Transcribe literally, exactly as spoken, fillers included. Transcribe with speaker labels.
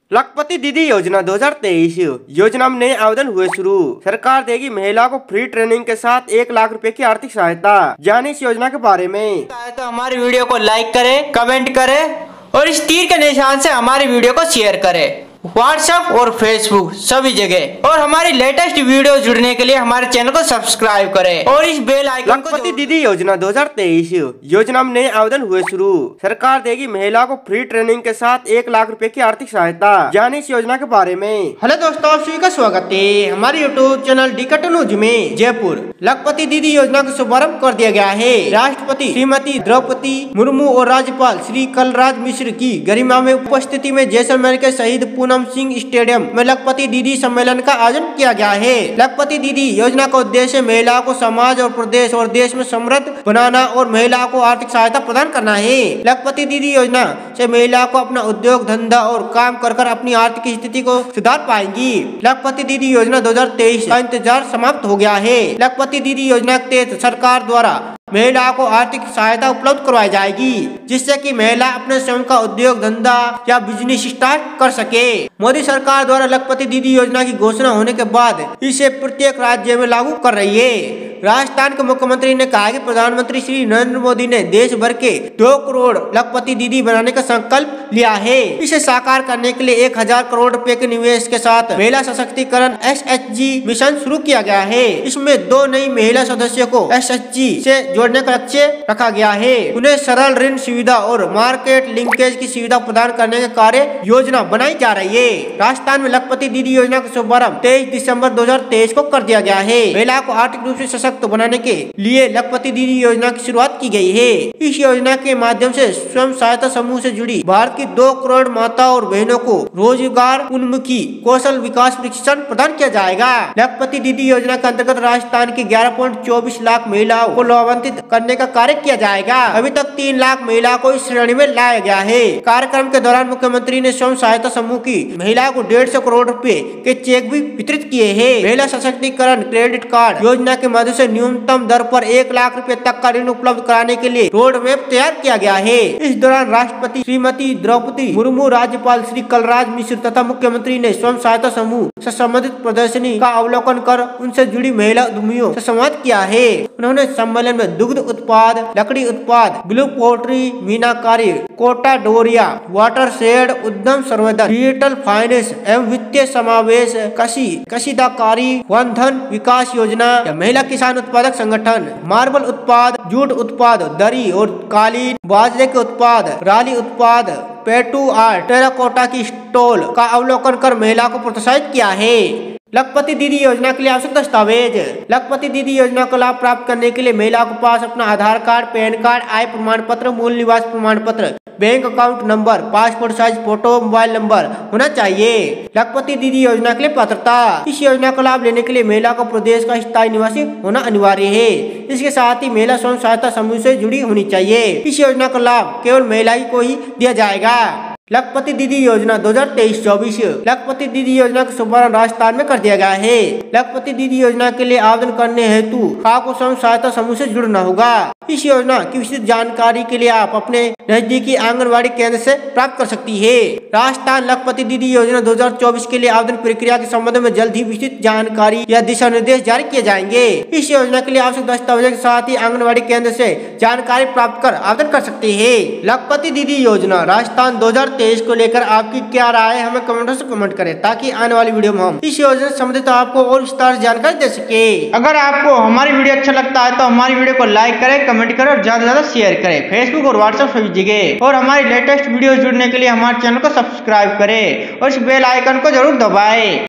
Speaker 1: लखपति दीदी योजना दो हज़ार तेईस योजना में नए आवेदन हुए शुरू। सरकार देगी महिला को फ्री ट्रेनिंग के साथ एक लाख रुपए की आर्थिक सहायता। जाने इस योजना के बारे में।
Speaker 2: तो हमारी वीडियो को लाइक करें, कमेंट करें और इस तीर के निशान से हमारी वीडियो को शेयर करें व्हाट्सएप और फेसबुक सभी जगह। और हमारी लेटेस्ट वीडियो जुड़ने के लिए हमारे चैनल को सब्सक्राइब करें और इस बेल आइकन को।
Speaker 1: लखपति दीदी योजना दो हज़ार तेईस योजना में नए आवेदन हुए शुरू। सरकार देगी महिला को फ्री ट्रेनिंग के साथ एक लाख रुपए की आर्थिक सहायता। जाने इस योजना के बारे में।
Speaker 3: हेलो दोस्तों, आप सभी का स्वागत है हमारे यूट्यूब चैनल डिकट न्यूज में। जयपुर लखपति दीदी योजना का शुभारंभ कर दिया गया है। राष्ट्रपति श्रीमती द्रौपदी मुर्मू और राज्यपाल श्री कलराज मिश्र की गरिमा में उपस्थिति में जैसलमेर के शहीद पूनम सिंह स्टेडियम में लखपति दीदी सम्मेलन का आयोजन किया गया है। लखपति दीदी योजना का उद्देश्य महिलाओं को समाज और प्रदेश और देश में समृद्ध बनाना और महिलाओं को आर्थिक सहायता प्रदान करना है। लखपति दीदी योजना से महिलाओं को अपना उद्योग धंधा और काम कर कर अपनी आर्थिक स्थिति को सुधार पाएंगी। लखपति दीदी योजना दो हजार तेईस का इंतजार समाप्त हो गया है। लखपति दीदी योजना के तहत सरकार द्वारा महिलाओं को आर्थिक सहायता उपलब्ध करवाई जाएगी, जिससे कि महिला अपने स्वयं का उद्योग धंधा या बिजनेस स्टार्ट कर सके। मोदी सरकार द्वारा लखपति दीदी योजना की घोषणा होने के बाद इसे प्रत्येक राज्य में लागू कर रही है। राजस्थान के मुख्यमंत्री ने कहा कि प्रधानमंत्री श्री नरेंद्र मोदी ने देश भर के दो करोड़ लखपति दीदी बनाने का संकल्प लिया है। इसे साकार करने के लिए एक हजार करोड़ रुपए के निवेश के साथ महिला सशक्तिकरण एस एच जी मिशन शुरू किया गया है। इसमें दो नई महिला सदस्यों को एस एच जी से जोड़ने का लक्ष्य रखा गया है। उन्हें सरल ऋण सुविधा और मार्केट लिंकेज की सुविधा प्रदान करने के कार्य योजना बनाई जा रही है। राजस्थान में लखपति दीदी योजना का शुभारंभ तेईस दिसंबर दो हजार तेईस को कर दिया गया है। महिला को आर्थिक रूप से सशक्त बनाने के लिए लखपति दीदी योजना की शुरुआत की गई है। इस योजना के माध्यम से स्वयं सहायता समूह से जुड़ी भारत की दो करोड़ माता और बहनों को रोजगार उन्मुखी कौशल विकास प्रशिक्षण प्रदान किया जाएगा। लखपति दीदी योजना के अंतर्गत राजस्थान की ग्यारह पॉइंट चौबीस लाख महिलाओं को लाभान्वित करने का कार्य किया जाएगा। अभी तक तीन लाख महिलाओं को इस श्रेणी में लाया गया है। कार्यक्रम के दौरान मुख्यमंत्री ने स्वयं सहायता समूह की महिलाओं को डेढ़ सौ करोड़ रुपए के चेक भी वितरित किए हैं। महिला सशक्तिकरण क्रेडिट कार्ड योजना के माध्यम से न्यूनतम दर पर एक लाख रुपए तक का ऋण उपलब्ध कराने के लिए रोड मैप तैयार किया गया है। इस दौरान राष्ट्रपति श्रीमती द्रौपदी मुर्मू, राज्यपाल श्री कलराज मिश्र तथा मुख्यमंत्री ने स्वयं सहायता समूह से संबंधित प्रदर्शनी का अवलोकन कर उनसे जुड़ी महिला उद्यमियों से संवाद किया है। उन्होंने सम्मेलन में दुग्ध उत्पाद, लकड़ी उत्पाद, ब्लू पोल्ट्री, मीनाकारी, कोटा डोरिया, वाटर शेड, उद्यम संवर्धन, डिजिटल फाइनेंस एवं वित्तीय समावेश, कृषि कशीदाकारी, वन धन विकास योजना, महिला किसान उत्पादक संगठन, मार्बल उत्पाद, जूट उत्पाद, दरी और कालीन, बाजरे के उत्पाद, राली उत्पाद, पेटू आर्ट, टेराकोटा की स्टॉल का अवलोकन कर महिला को प्रोत्साहित किया है। लखपति दीदी योजना के लिए आवश्यक दस्तावेज। लखपति दीदी योजना का लाभ प्राप्त करने के लिए महिला के पास अपना आधार कार्ड, पैन कार्ड, आय प्रमाण पत्र, मूल निवास प्रमाण पत्र, bank account number, passport size photo, mobile number होना चाहिए। लखपति दीदी योजना के लिए पात्रता। इस योजना का लाभ लेने के लिए महिला को प्रदेश का स्थायी निवासी होना अनिवार्य है। इसके साथ ही महिला स्वयं सहायता समूह से जुड़ी होनी चाहिए। इस योजना का लाभ केवल महिला ही को ही दिया जाएगा। लखपति दीदी योजना दो हजार तेईस चौबीस लखपति दीदी योजना का शुभारंभ राजस्थान में कर दिया गया है। लखपति दीदी योजना के लिए आवेदन करने हेतु आपको स्वयं सहायता समूह से जुड़ना होगा। इस योजना की विस्तृत जानकारी के लिए आप अपने नजदीकी आंगनबाड़ी केंद्र से प्राप्त कर सकती है। राजस्थान लखपति दीदी योजना दो हजार चौबीस के लिए आवेदन प्रक्रिया के संबंध में जल्द ही विस्तृत जानकारी या दिशा निर्देश जारी किए जाएंगे। इस योजना के लिए आवश्यक दस्तावेजों के साथ ही आंगनबाड़ी केंद्र से जानकारी प्राप्त कर आवेदन कर सकते हैं। लखपति दीदी योजना राजस्थान दो हजार तेईस को लेकर आपकी क्या राय है, हमें कमेंटों से कमेंट करें ताकि आने वाली वीडियो में हम इस योजना से संबंधित आपको और विस्तार से जानकारी दे सके।
Speaker 2: अगर आपको हमारी वीडियो अच्छा लगता है तो हमारी वीडियो को लाइक करें, कमेंट करें और ज्यादा से ज्यादा शेयर करें फेसबुक और व्हाट्सएप सभी जगह। और हमारी लेटेस्ट वीडियो जुड़ने के लिए हमारे चैनल को सब्सक्राइब करें और इस बेल आइकन को जरूर दबाएं।